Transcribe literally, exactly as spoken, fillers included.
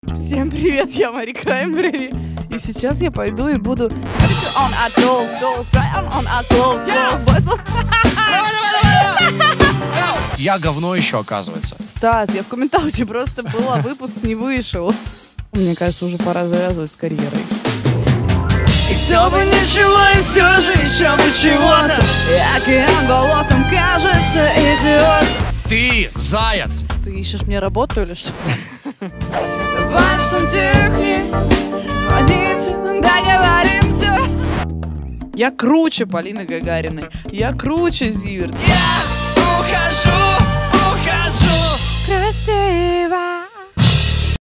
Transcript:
Всем привет, я Мари Краймбрери. И сейчас я пойду и буду... On our clothes, clothes, try on, on our clothes, clothes. Я говно еще, оказывается. Стас, я в комментауте просто была, выпуск не вышел. Мне кажется, уже пора завязывать с карьерой. И все бы ничего, и все же еще бы чего-то. И океан болотом кажется идиот. Ты заяц! Ты ищешь мне работу или что? Давай сантехник, звоните, договоримся. Я круче Полины Гагариной, я круче Зиверт. Я ухожу, ухожу. Красиво.